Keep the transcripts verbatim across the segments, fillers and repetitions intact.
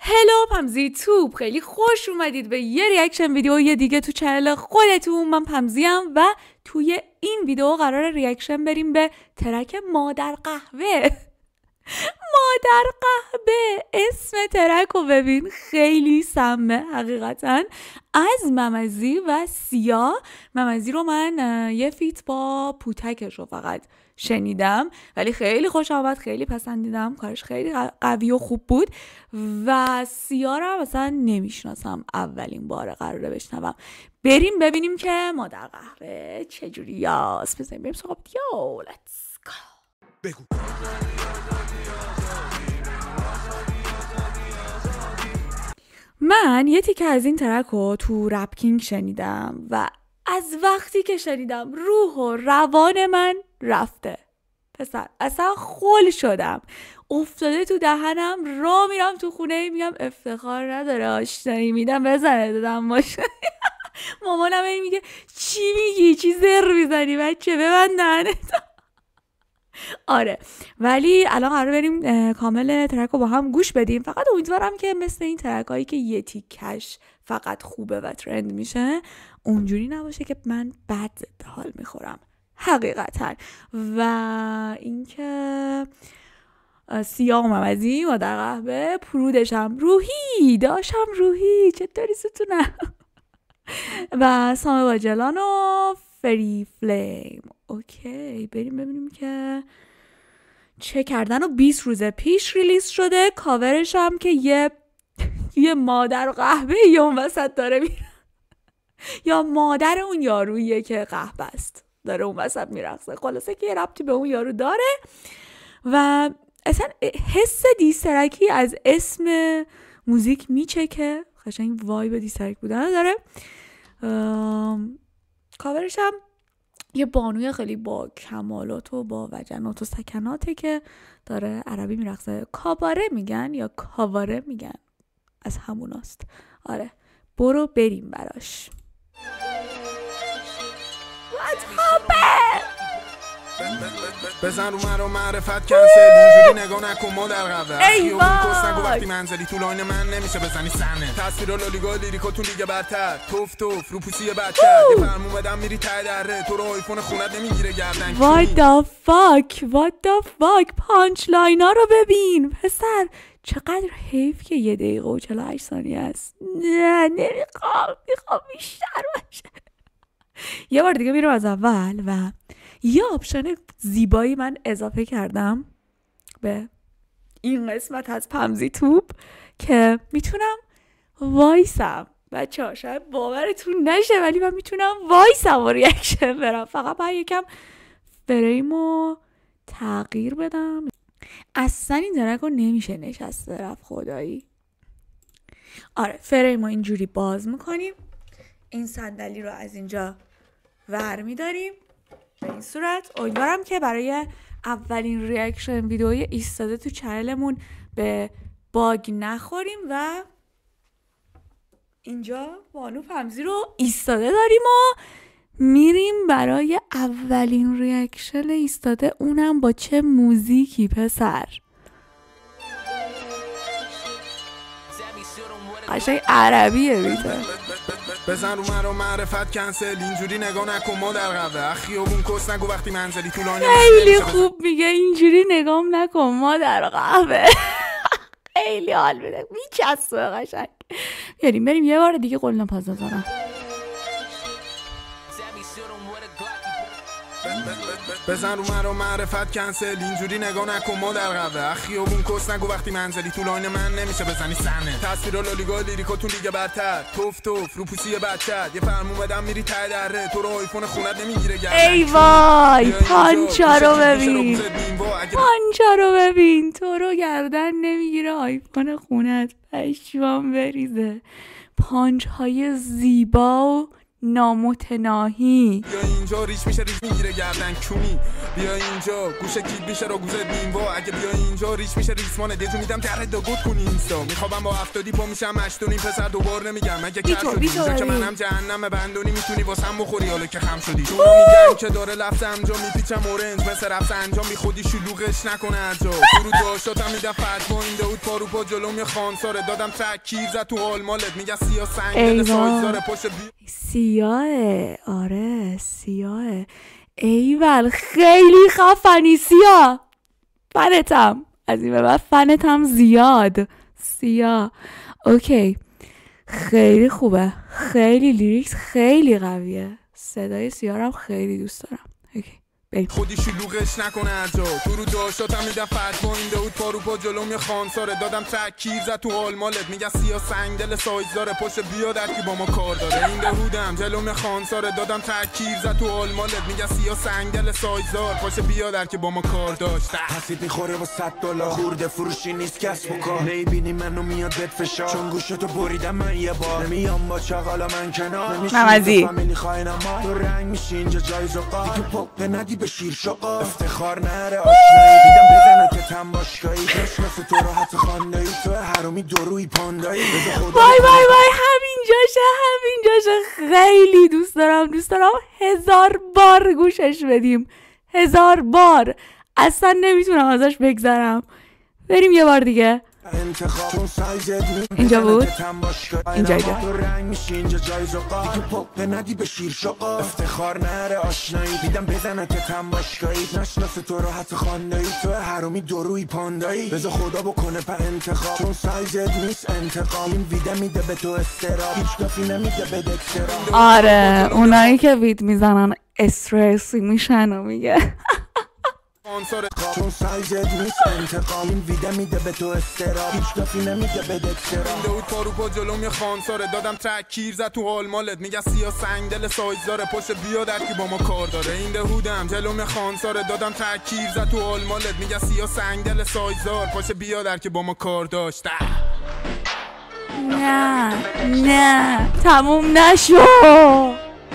هلو پمزی توب، خیلی خوش اومدید به یه ریاکشن ویدیو یه دیگه تو چنل خودتون. من پمزیم و توی این ویدیو قرار ریاکشن بریم به ترک مادر قهوه. مادر قهوه، اسم ترک رو ببین، خیلی سمه حقیقتا، از ممزی و سیا. ممزی رو من یه فیت با پوتکش رو فقط شنیدم ولی خیلی خوش آمد، خیلی پسندیدم، کارش خیلی قوی و خوب بود. و سیا رو مثلا نمیشناسم، اولین بار قراره بشنوم. بریم ببینیم که مادر قهوه چجوری یاست. بزنیم بریم سراغ ویدیو. لیتس گو. بگو. من یه تیکه از این ترک رو تو رپ کینگ شنیدم و از وقتی که شنیدم روح و روان من رفته پسر، اصلا خول شدم، افتاده تو دهنم، را میرم تو خونه میگم افتخار نداره آشنایی میدم بزنه دادم باشه. مامانم این میگه چی میگی، چی زر میزنی بچه، ببند دهنت. آره، ولی الان قرار بریم کامل ترک رو با هم گوش بدیم. فقط امیدوارم که مثل این ترک هایی که یه تیکش فقط خوبه و ترند میشه اونجوری نباشه که من بد حال میخورم حقیقتا. و اینکه سیا و ممزی مادر قهوه، پرودشم روحی، داشتم روحی، چطوری ستونم. و سامه باجلان و فری فلیم. اوکی، بریم ببینیم که چه کردن. و بیست روز پیش ریلیز شده. کاورش هم که یه یه مادر قهوه یا اون وسط داره میره، یا مادر اون یارویه که قهوه است داره اون وسط میرقصه. خلاصه که یه ربطی به اون یارو داره و اصلا حس دیسترکی از اسم موزیک میچکه، قشنگ وایب دیسترک بودن داره. کاورش هم یه بانوی خیلی با کمالات و با وجنات و سکناته که داره عربی میرقصه. کاباره میگن یا کاواره میگن، از هموناست. آره، برو بریم براش. بزن رو مرا معرفت کنسل، اینجوری نگاه نکن مادر قهوه. خیابون کس نگو وقتی منزلی، تو لاین من نمیشه بزنی سنه. تصویر لالیگا لیریکاتون دیگه برتر، توف توف رو پوسی بچه. یه فرمون بدم میری ته دره، تو رو آیفون خونت نمیگیره گردن. What the fuck What the fuck پانچ لاینا رو ببین پسر، چقدر حیف که یه دقیقه و چهل و هشت ثانیه است. نه نمیخوام، میخوام بیشتر باشه. یه بار دیگه میرم از اول و یه آپشن زیبایی من اضافه کردم به این قسمت از پمزی توب که میتونم وایسم. بچه ها شاید باورتون نشه ولی من میتونم وایسم و ریاکشن برم. فقط باید یکم فریمو تغییر بدم. اصلا این ترک رو نمیشه نشسته رفت خدایی. آره، فریمو اینجوری باز میکنیم، این صندلی رو از اینجا ور میداریم به این صورت. امیدوارم که برای اولین ریاکشن ویدئوی ایستاده تو چنلمون به باگ نخوریم. و اینجا بانو پمزی رو ایستاده داریم و میریم برای اولین ریاکشن ایستاده، اونم با چه موزیکی پسر. قشنگ عربیه بیته. بزن رو مرا معرفت کنسل، اینجوری نگاه نکن مادر قهوه. خیابون کس نگو وقتی منزلی، تو لاین خیلی خوب میگه اینجوری نگام نکن مادر قهوه. خیلی حال میده، میچسبه قشنگ. بریم بریم یه بار دیگه قلنا پاز بزنم. بزن رو مرا معرفت کنسل، اینجوری نگاه نکن مادر قهوه. خیابون کس نگو وقتی منزلی، تو لاین من نمیشه بزنی سنه. تصویر لالیگا لیریکاتون دیگه برتر، توف توف رو پوسی بچه. یه فرمون بدم میری ته دره، تو رو آیفون خونت نمیگیره گردن. ای وای پانچا رو ببین، پانچا رو ببین، تو رو گردن نمیگیره آیفون خونت. پشمام بریزه. پانچ های زیبا و نامتناهی. بیا اینجا ریش میشه ریش میگیره گردن کونی، بیا اینجا گوشه کیپ میشه رو گوزه نیموا، اگه بیا اینجا ریش میشه ریسمانه دیجو میدم درد دو گود کنی اینستا، میخوابم با هفتادی پا میشم هشتونی پسر دوبار نمیگم اگه کر شدی اینجا که منم جهنم بندونی میتونی واسم بخوری حالا که خم شدی. چون میگن که داره لفظ انجام میپیچم اورنج مثل رفظ انجام بی خودی شلوغش نکنه ارجا فرو داشتم میدم فتوا این دود پارو پا جلوم یه خانساره دادم تک کیر زد تو حال مالت میگه سیاه سنگل سایزاره پشت بی سیاهه. آره سیاهه. ایول خیلی خفنی سیاه. فنتم از این به بعد فنتم زیاد. سیاه اوکی خیلی خوبه، خیلی لیریکس خیلی قویه، صدای سیاهم خیلی دوست دارم. اوکی خودی شلوغش نکنه ارجا تو رو داشتم میدم فتوا این دود پارو پا جلوم یه خانساره دادم تک کیر زد تو حال مالت میگه سیاه سنگدل سایزداره پشت بیا در کی با ما کار داره این دهودم جلوم خانساره دادم تک کیر زد تو حال مالت میگه سیاه سنگدل سایزدار پشت بیا در کی با ما کار داشت. حسید میخوره با صد دلار خورده فروشی نیست کسب و کار، نمیبینی منو میاد بد فشار چون گوشتو بریدم من یه بار، نمیام با چغالا من کنار نمازی فامیلی خواهینم ما تو رنگ میشی اینجا جای زقا دیگه پق ندی به شیر شقا افتخار نره آشنایی دیدم بزنه که تن باشگاهی تشنس تو راحت خاندایی تو حرومی دروی پاندایی وای وای وای همین جاشه همین جاشه خیلی دوست دارم دوست دارم هزار بار گوشش بدیم هزار بار اصلا نمیتونم ازش بگذرم. بریم یه بار دیگه. اینجا بود اینجا اینجا اینجا جای زقا دیگه پق ندی به شیر شقا افتخار نره آشنایی دیدم بزنه که تن باشگاهی نشناس تو راحت خاندایی تو حرومی دروی پاندایی بذار خدا بکنه پر انتخاب چون سایزت نیست انتقام این ویده میده به تو استراب هیچ کسی نمیده به دکترام. آره اونایی که وید میزنن استرسی میشن و میگه چون سایزت نیست انتقام این ویده میده به تو استراب هیچ کسی نمیده به دکترام. دود پارو پا جلوم یه خانساره دادم تک کیر زد تو حال مالت میگه سیاه سنگدل سایزداره پشت بیا در کی با ما کار داره این دهودم جلوم یه خانساره دادم تک کیر زد تو حال مالت میگه سیاه سنگدل سایزدار پشت بیا در کی با ما کار داشت. نه نه تموم نشو.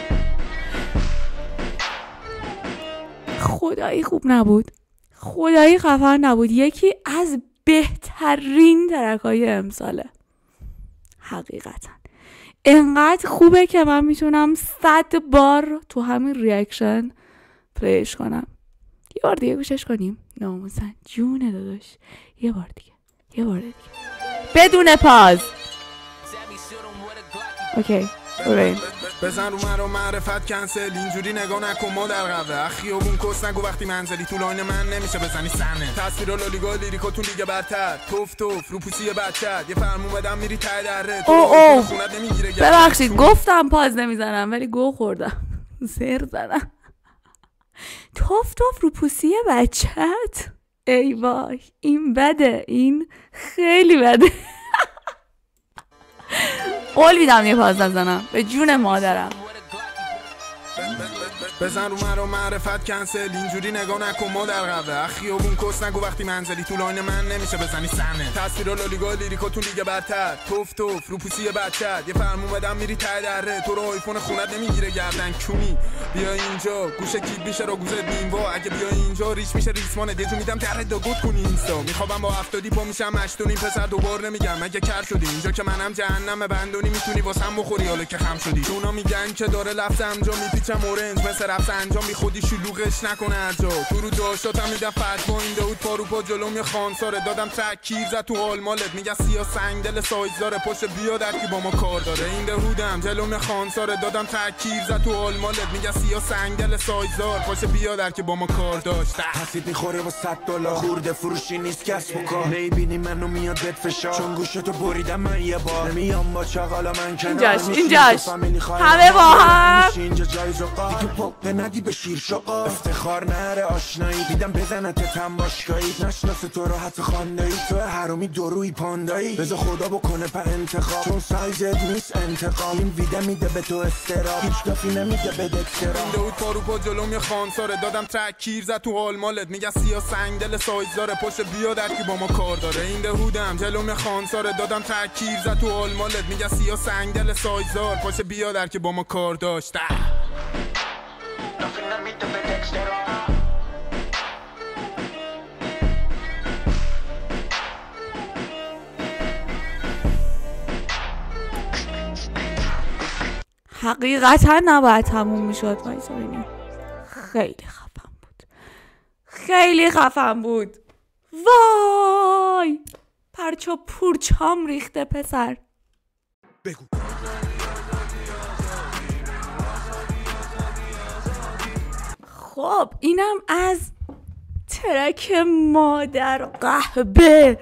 خدایی خوب نبود، خدایی خفن نبود، یکی از بهترین ترکای امساله حقیقتا. انقدر خوبه که من میتونم صد بار تو همین ریاکشن پلیش کنم. یه بار دیگه گوشش کنیم ناموسن جونه داداش، یه بار دیگه یه بار دیگه بدون پاز. اوکی بریم. بزن رو من رو معرفت کنسل اینجوری نگاه نکن ما در قبله اخیابون کس نگو وقتی منزلی تو لاین من نمیشه بزنی سنه تصویر لالیگا لیریکاتون دیگه برتر توف توف رو پوسی بچت یه فرم اومدم میری ته دره تو خونت نمیگیره. ببخشید گفتم پاز نمیزنم ولی گو خوردم زر زدم. توف توف رو پوسی بچت ای وای این بده، این خیلی بده. قول میدم یه پاز نزنم به جون مادرم. بزن رو من رو معرفت کنسل اینجوری نگاه نکن ما در قبله اخیابون کس نگو وقتی منزلی تو لاین من نمیشه بزنی سنه تصویر لالیگا لیریکاتون دیگه برتر توف توف رو پوسی بچت یه فرم اومدم میری ته دره تو رو آیفون خونت نمیگیره گردن کونی بیا اینجا گوشه کیپ میشه رو گوزه نیموا اگه بیا اینجا ریش میشه ریسمانه دیجو میدم درد دو گود کنی اینستا میخوابم با هفتادی پا میشم هشتونی پسر دوبار نمیگم اگه کر شدی اینجا که منم جهنم بندونی میتونی واسم بخوری حالا که خم شدی چونا میگن که داره لفظ انجام میپیچم اورنج مثل رفظ انجام بی خودی شلوغش نکنه ارجا تو رو داشتم میدم فتوا این دود پارو پا جلوم یه خانساره دادم تک کیر زد تو حال مالت میگه سیاه سنگدل سایزداره پشت بیا در کی با ما کار داره این دهودم جلوم یه خانساره دادم تک کیر زد تو حال مالت میگه سیاه سنگدل سایزدار پشت بیا در کی با ما کار داشت. حسید میخوره با صد دلار خورده فروشی نیست کسب و کار، نمیبینی منو میاد بد فشار چون گوشتو بریدم من یه بار، نمیام با چغالا من کنار اینجاش اینجاش همه با هم اینجا جای زقا دیگه پق پقه ندی به شیر شقا افتخار نره آشنایی دیدم بزنت تم باشگاهی نشناس تو راحت خاندایی تو حرومی دروی پاندایی بذار خدا بکنه په انتخاب چون سایزت نیست انتقام این ویده میده به تو استراب هیچ کسی نمیده به دکترا این دود پارو پا جلوم یه خانساره دادم ترک کیر زد تو حال مالت میگه سیاه سنگ دل سایز داره پشت بیا در کی با ما کار داره این دهودم جلوم یه خانساره دادم ترک کیر زد تو حال مالت میگه سیاه سنگ دل سایز دار پشت بیا در کی با ما کار داشت حقیقتا نباید تموم میشد. وایسا ببینیم. خیلی خفن بود، خیلی خفن بود. وای پرچو پورچام ریخته پسر. بگو خب اینم از ترک مادر قهبه.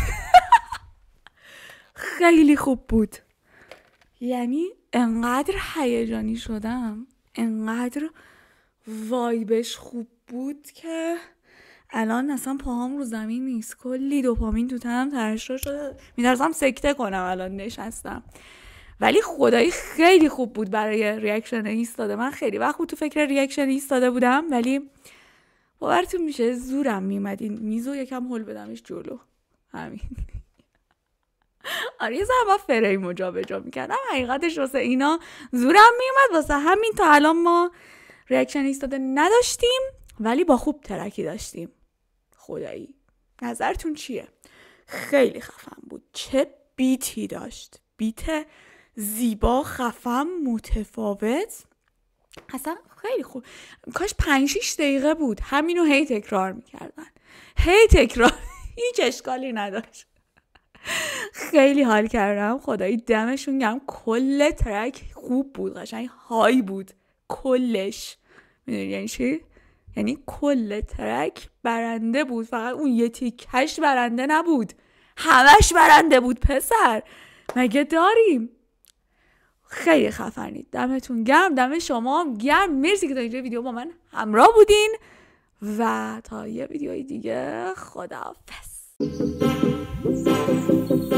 خیلی خوب بود. یعنی انقدر هیجانی شدم، انقدر وایبش خوب بود که الان اصلا پاهام رو زمین نیست. کلی دوپامین تو تنم ترشح شده، می‌ترسم سکته کنم الان نشستم. ولی خدایی خیلی خوب بود برای ریاکشن ایستاده. من خیلی وقت بود تو فکر ریاکشن ایستاده بودم ولی باورتون میشه زورم میومد این میزو یکم هل بدمش جلو. همین. آره یه زمان فریم رو جا به جا میکردم. حقیقتش واسه اینا زورم میومد، واسه همین تا الان ما ریاکشن ایستاده نداشتیم ولی با خوب ترکی داشتیم. خدایی نظرتون چیه؟ خیلی خفن بود. چه بیتی داشت، بیت زیبا، خفن، متفاوت. اصلا خیلی خوب. کاش پنج شیش دقیقه بود همینو هی تکرار میکردن، هی تکرار. هیچ اشکالی نداشت. خیلی حال کردم. خدایی دمشون گرم. کل ترک خوب بود، قشنگ های بود کلش. میدونی یعنی چی؟ یعنی کل ترک برنده بود، فقط اون یه تیکش برنده نبود، همش برنده بود پسر. مگه داریم؟ خیلی خفنید. دمتون گرم، دم شما هم گرم. مرسی که تا اینجا ویدیو با من همراه بودین و تا یه ویدیوی دیگه خداحافظ.